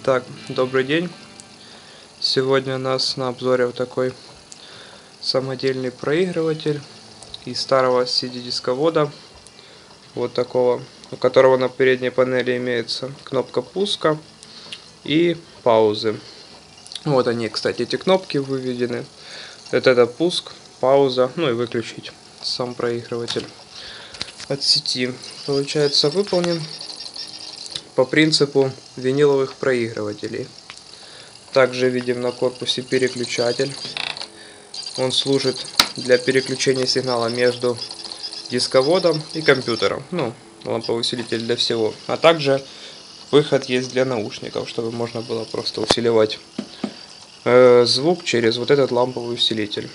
Итак, добрый день. Сегодня у нас на обзоре вот такой самодельный проигрыватель из старого CD-дисковода. Вот такого, у которого на передней панели имеется кнопка пуска и паузы. Вот они, кстати, эти кнопки выведены. Это пуск, пауза, ну и выключить сам проигрыватель от сети. Получается, выполнен по принципу виниловых проигрывателей. Также видим на корпусе переключатель. Он служит для переключения сигнала между дисководом и компьютером. Ну, ламповый усилитель для всего. А также выход есть для наушников, чтобы можно было просто усиливать звук через вот этот ламповый усилитель.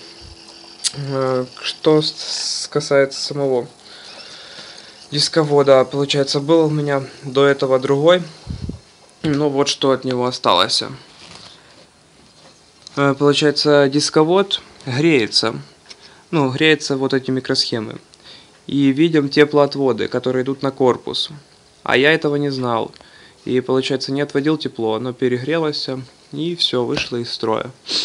Что касается самого дисковода, получается, был у меня до этого другой, но вот что от него осталось. Получается, дисковод греется, греется вот эти микросхемы, и видим теплоотводы, которые идут на корпус, а я этого не знал, и получается, не отводил тепло, оно перегрелось, и все, вышло из строя.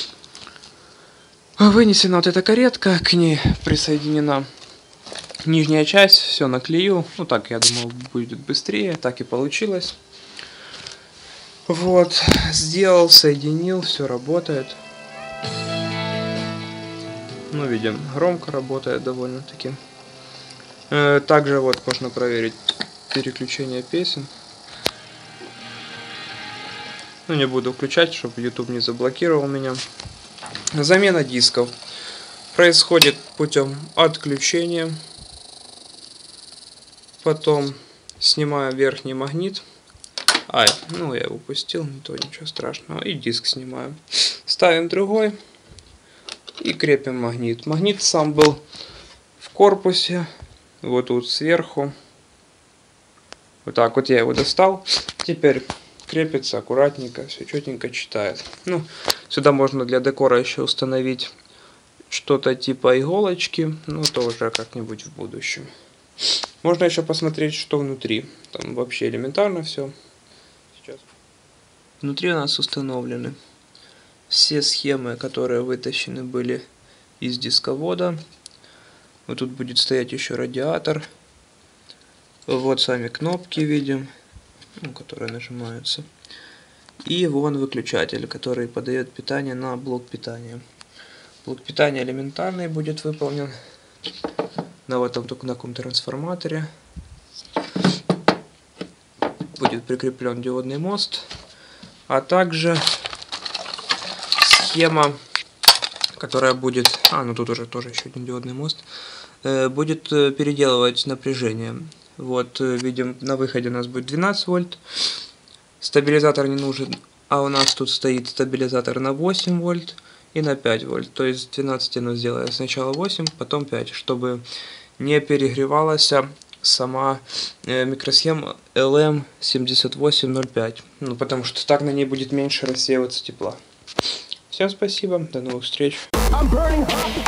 Вынесена вот эта каретка, к ней присоединена нижняя часть, все наклею. Ну так, я думал, будет быстрее, так и получилось. Вот, сделал, соединил, все работает. Ну, видим, громко работает довольно-таки. Также вот можно проверить переключение песен. Ну, не буду включать, чтобы YouTube не заблокировал меня. Замена дисков происходит путем отключения. Потом снимаю верхний магнит. Я его упустил, не то ничего страшного. И диск снимаю. Ставим другой и крепим магнит. Магнит сам был в корпусе, вот тут сверху. Вот так вот я его достал. Теперь крепится аккуратненько, все четенько читает. Ну, сюда можно для декора еще установить что-то типа иголочки, но то уже как-нибудь в будущем. Можно еще посмотреть, что внутри. Там вообще элементарно все. Сейчас. Внутри у нас установлены все схемы, которые вытащены были из дисковода. Вот тут будет стоять еще радиатор. Вот сами кнопки видим, которые нажимаются. И вон выключатель, который подает питание на блок питания. Блок питания элементарный будет выполнен на вот этом таком трансформаторе. Будет прикреплен диодный мост, а также схема, которая будет, тут уже тоже еще один диодный мост, будет переделывать напряжение. Вот видим, на выходе у нас будет 12 вольт, стабилизатор не нужен, а у нас тут стоит стабилизатор на 8 вольт и на 5 вольт, то есть 12 оно сделает сначала 8, потом 5, чтобы не перегревалась сама микросхема LM7805, потому что так на ней будет меньше рассеиваться тепла. Всем спасибо, до новых встреч.